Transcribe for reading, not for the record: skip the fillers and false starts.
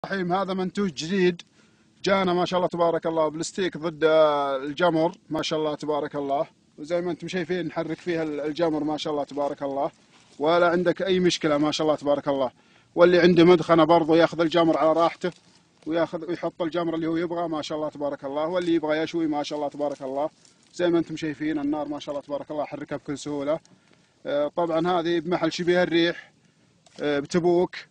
الرحيم. هذا منتوج جديد جانا ما شاء الله تبارك الله بالستيك ضد الجمر ما شاء الله تبارك الله، وزي ما انتم شايفين نحرك فيها الجمر ما شاء الله تبارك الله، ولا عندك اي مشكله ما شاء الله تبارك الله. واللي عنده مدخنه برضه ياخذ الجمر على راحته وياخذ ويحط الجمر اللي هو يبغاه ما شاء الله تبارك الله، واللي يبغى يشوي ما شاء الله تبارك الله. زي ما انتم شايفين النار ما شاء الله تبارك الله حركها بكل سهوله. طبعا هذه بمحل شبيه الريح بتبوك.